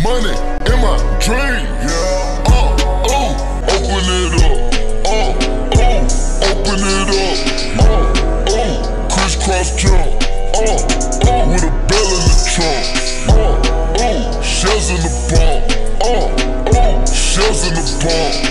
money in my dream. Yeah. Open it up. Open it up. Crisscross jump. With a bell in the trunk. Shells in the bump. Shells in the bump.